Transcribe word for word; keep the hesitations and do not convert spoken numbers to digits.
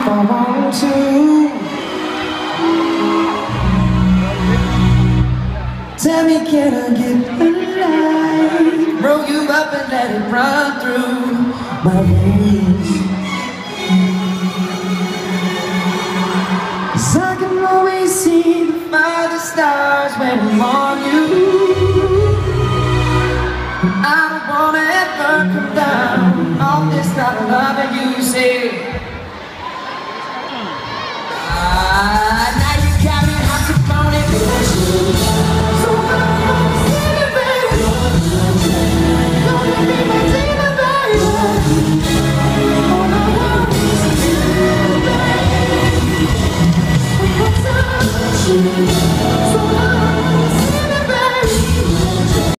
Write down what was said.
I want to. Tell me, can I get a light? Roll you up and let it run through my veins.